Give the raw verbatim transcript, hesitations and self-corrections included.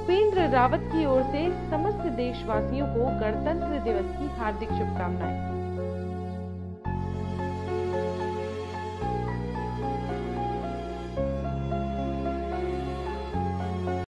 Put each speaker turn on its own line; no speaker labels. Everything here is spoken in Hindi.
भूपेंद्र रावत की ओर से समस्त देशवासियों को गणतंत्र दिवस की हार्दिक शुभकामनाएं।